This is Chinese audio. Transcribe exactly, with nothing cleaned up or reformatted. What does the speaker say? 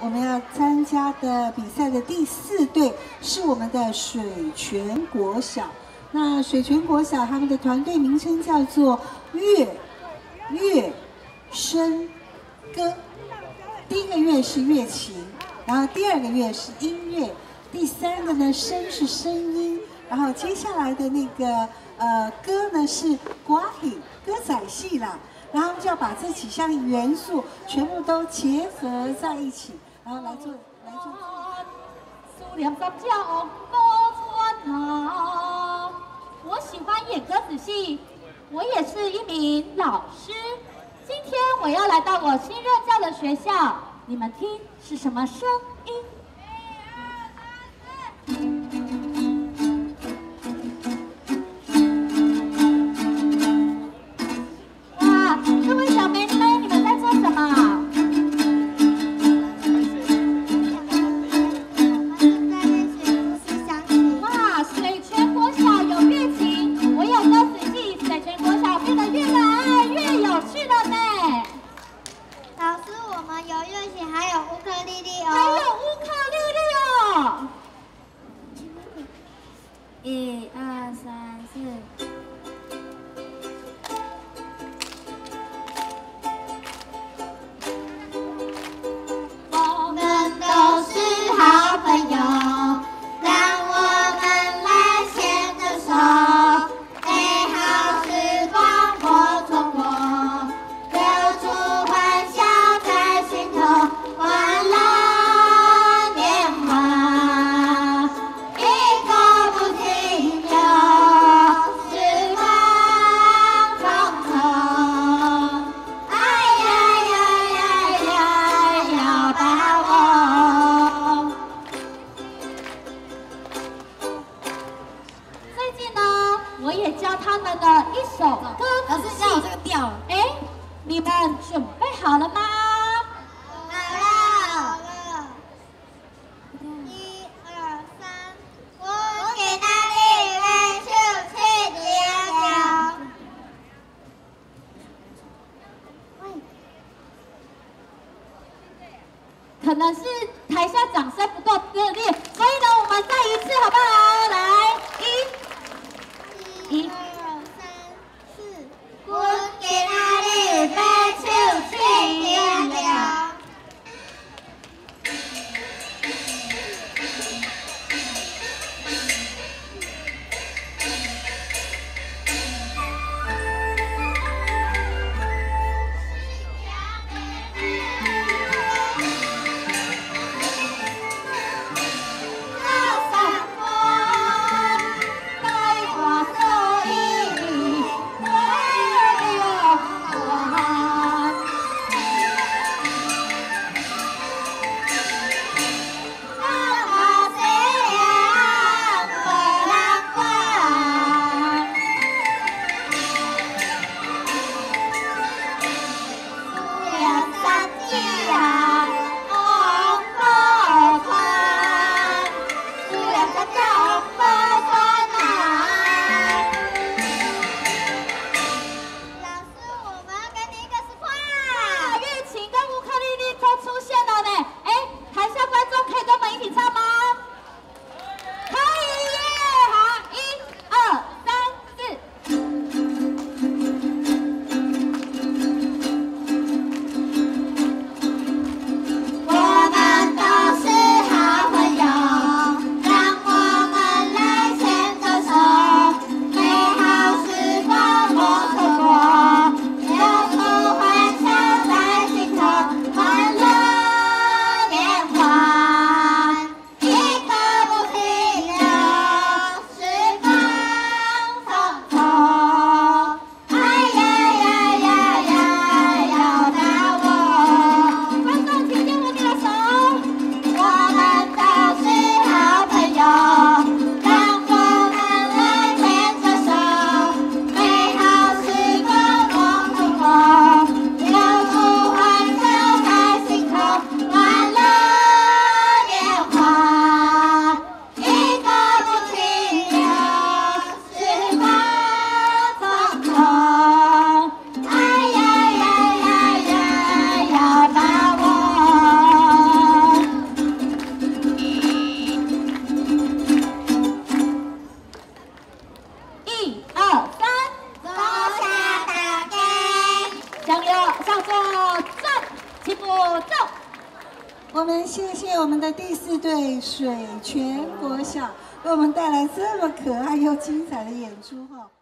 我们要参加的比赛的第四队是我们的水泉国小。那水泉国小他们的团队名称叫做乐乐声歌。第一个乐是乐琴，然后第二个乐是音乐，第三个呢声是声音，然后接下来的那个呃歌呢是歌戏歌仔戏啦。 然后就要把这几项元素全部都结合在一起，然后来做来做。 苏联三角高欢啊！我喜欢演歌仔戏，我也是一名老师。今天我要来到我新任教的学校，你们听是什么声音？ 各位小妹妹，你们在做什么？哇，水泉国小有乐琴，我有歌仔戏，水泉国小变得越来越有趣了呢。 老师，我们有乐器，还有乌克丽丽哦。 还有乌克丽丽哦。 一二三四。 好朋友，让我们来牵着手，美好时光活中过，留住欢笑在心头，欢乐年华，一刻不停留，时光匆匆，哎呀呀呀呀，要把握。 我也教他们的一首歌老师教我这个调。 哎，你们准备好了吗？ 好了，好了。一二三，我给那里面秀气的调。 可能是台下掌声不够热烈，所以呢，我们再一次好不好？来，一。 一二三四，我给那里面秀气的调。 我加油，向左转，齐步走。 我们谢谢我们的第四队水泉国小，为我们带来这么可爱又精彩的演出哈。